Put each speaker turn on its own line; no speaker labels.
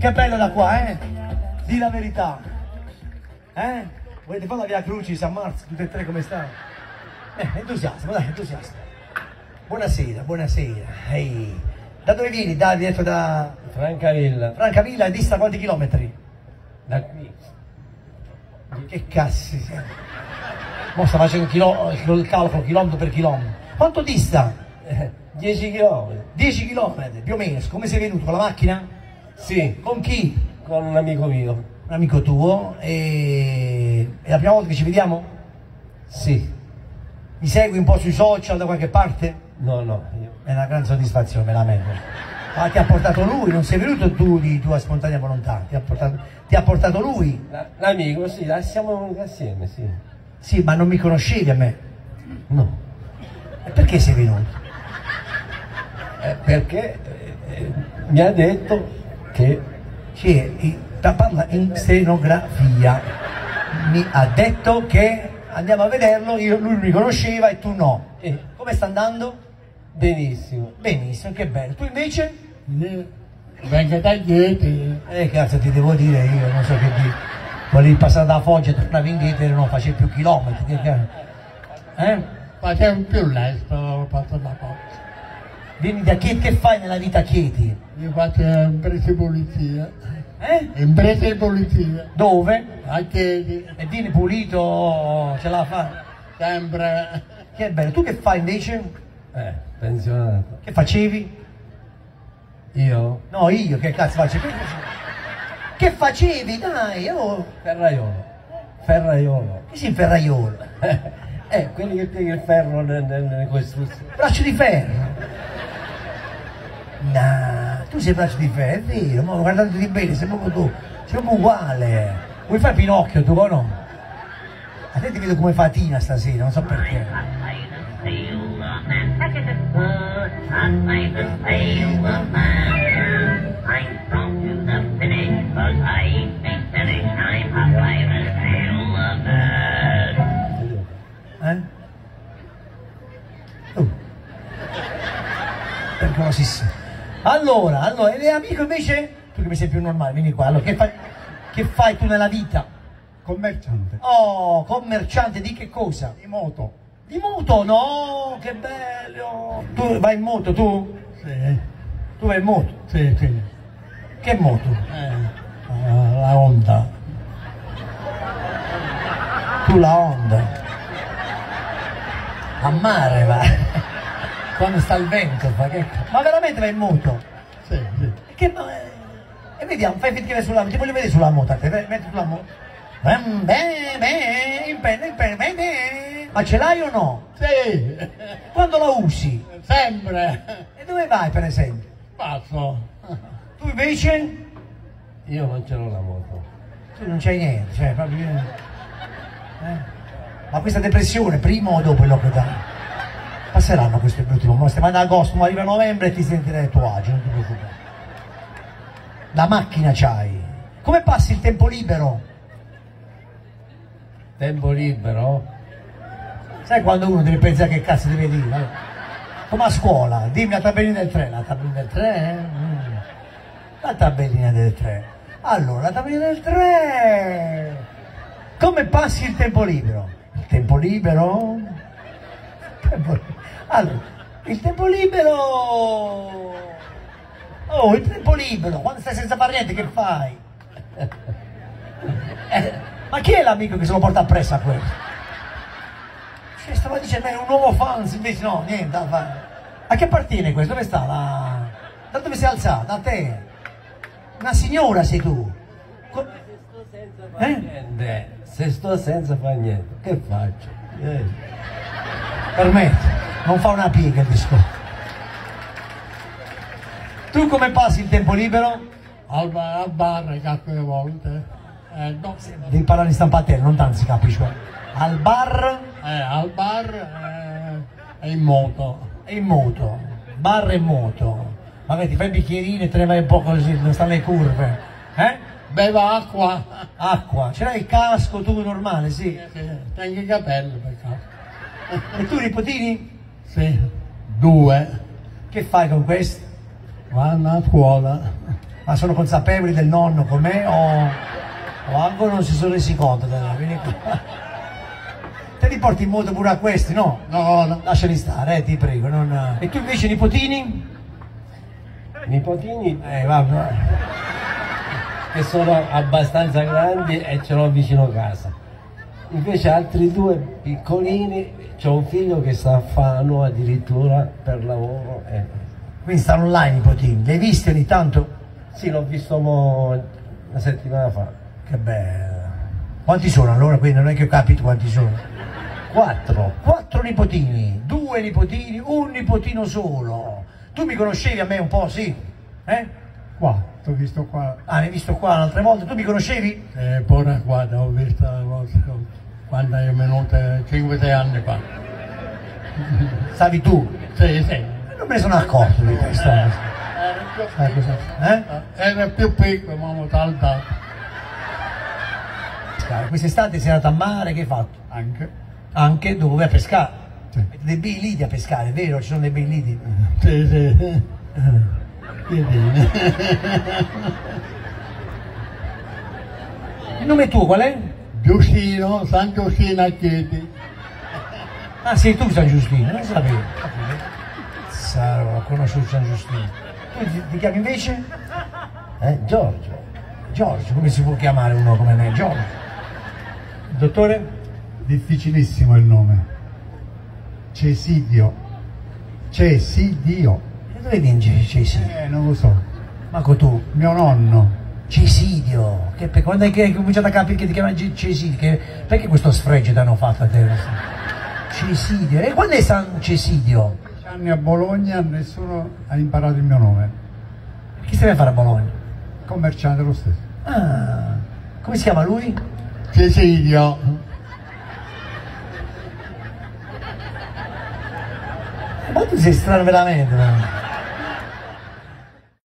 Che bello da qua, eh? Di la verità. Eh? Volete fare la via Crucis a Marzo, tutte e tre come stanno? Entusiasmo, dai, entusiasmo. Buonasera, buonasera. Ehi. Da dove vieni? Dietro da...
Francavilla.
Francavilla, dista quanti chilometri?
Da qui.
Che cazzo siamo? Mo sta facendo il calcolo chilometro per chilometro. Quanto dista?
10 km.
10 km, più o meno. Come sei venuto? Con la macchina?
Sì.
Con chi?
Con un amico mio.
Un amico tuo. E è la prima volta che ci vediamo?
Sì.
Mi segui un po' sui social da qualche parte?
No, no.
È una gran soddisfazione, me la merito. Ma ti ha portato lui, non sei venuto tu di tua spontanea volontà, ti ha portato lui?
L'amico, sì, siamo venuti assieme, sì.
Sì, ma non mi conoscevi a me?
No.
E perché sei venuto?
Perché mi ha detto che...
Parla in stenografia. Mi ha detto che andiamo a vederlo, lui mi conosceva e tu no. Come sta andando?
Benissimo.
Benissimo, che bello. Tu invece?
Venga da Chieti.
Cazzo ti devo dire, io non so che dire. Volevi passare da Foggia e tornavi indietro e non facevi più chilometri.
Facevo più lesto, ho fatto da Foggia.
Vieni da Chieti, che fai nella vita a Chieti?
Io faccio imprese di pulizia.
Imprese
di pulizia.
Dove?
A Chieti.
E vieni pulito, ce la fa?
Sempre.
Che bello. Tu che fai invece?
Pensionato.
Che facevi?
Io?
No, io che cazzo facevo? Che facevi, dai? Oh.
Ferraiolo. Ferraiolo.
Che sei un ferraiolo?
Quelli che piega il ferro nelle costruzioni.
Braccio di ferro? No, tu sei braccio di ferro, è vero, ma guardandoti bene, sei proprio tu, sei proprio uguale. Vuoi fare Pinocchio tu o no? A te ti vedo come fatina stasera, non so perché. Pericolosissimo. Allora, e amico invece? Tu che mi sei più normale, vieni qua. Allora, che fai tu nella vita?
Commerciante.
Oh, commerciante di che cosa?
Di moto.
Di moto? No, che bello! Tu vai in moto, tu?
Sì.
Tu vai in moto?
Sì, sì.
Che moto?
La Honda.
Tu la Honda? A mare va. Quando sta il vento fa che... Ma veramente vai in moto?
Sì, sì.
E vediamo, fai finta che vai sulla moto, ti voglio vedere sulla moto a te, metti sulla moto. Ma ce l'hai o no?
Sì.
Quando la usi?
Sempre.
E dove vai per esempio?
Passo.
Tu invece?
Io non ce l'ho la moto.
Tu non c'hai niente, cioè proprio... Ma questa depressione, prima o dopo il lockdown? Passeranno questi brutti momenti, ma da agosto, ma arriva novembre e ti sentirai a tuo agio, non ti preoccupare. La macchina c'hai. Come passi il tempo libero?
Tempo libero?
Sai quando uno deve pensare che cazzo deve dire? Come a scuola, dimmi la tabellina del 3, la tabellina del 3? La tabellina del 3. Allora, la tabellina del 3. Come passi il tempo libero? Il tempo libero? Allora, il tempo libero... Oh, il tempo libero, quando stai senza fare niente, che fai? Ma chi è l'amico che se lo porta appresso a questo? Cioè, stava dicendo, è un nuovo fans, invece no, niente da fare. A che appartiene questo? Dove sta la... Da dove sei alzata? Da te? Una signora sei tu?
Se sto senza fare niente, che faccio?
Permetti, non fa una piega il discorso. Tu come passi il tempo libero?
Al bar certe volte. No.
Devi parlare in stampatello, non tanto si capisce. Al bar?
Al bar e in moto.
E in moto. Bar e moto. Magari ti fai il bicchierino e te ne vai un po' così, non stanno le curve.
Bevo acqua.
Acqua. Ce l'hai il casco tu normale, sì?
Tengo i capelli per caso.
E tu nipotini?
Sì. 2.
Che fai con questo?
Vanno a scuola.
Ma sono consapevoli del nonno com'è o ancora non si sono resi conto? Vieni qua. Te li porti in moto pure a questi, no?
No, no.
Lasciali stare, ti prego. Non... E tu invece nipotini?
Nipotini
Vabbè.
che sono abbastanza grandi e ce l'ho vicino casa. Invece altri due piccolini, c'ho un figlio che sta a Fano addirittura per lavoro.
Quindi stanno là i nipotini. Li hai visti ogni tanto?
Sì, l'ho visto una settimana fa.
Che bello. Quanti sono allora? Quindi non è che ho capito quanti sono.
4.
4 nipotini, 2 nipotini, un nipotino solo. Tu mi conoscevi a me un po', sì?
Qua, t'ho visto qua.
Ah, mi hai visto qua un'altra volta, tu mi conoscevi?
Pure qua, l'ho vista la volta quando è venuta 5-6 anni fa.
Stavi tu?
Sì, sì.
Non me ne sono accorto di questo.
Era più piccolo, ma mo saltato.
Quest'estate sei andato a mare, che hai fatto?
Anche.
Anche dove vai a pescare?
Sì.
Avete dei bei lidi a pescare, vero? Ci sono dei bei lidi.
Sì, sì. Che bene.
Il nome tuo qual è?
Giustino, San Giustino a Chieti.
Ah, sei tu San Giustino, non sapevo. Ho conosciuto San Giustino. Tu ti chiami invece?
Giorgio.
Giorgio, come si può chiamare uno come me? Giorgio. Il dottore?
Difficilissimo il nome. Cesidio. Cesidio.
E dove viene Cesidio?
Non lo so.
Marco tu?
Mio nonno.
Cesidio. Quando hai cominciato a capire che ti chiamano Cesidio? Perché questo sfregio ti hanno fatto a te? Cesidio. E quando è San Cesidio?
10 anni a Bologna, nessuno ha imparato il mio nome.
Chi stai a fare a Bologna?
Commerciante lo stesso.
Ah, come si chiama lui?
Cesidio.
Ma tu sei strano veramente, no?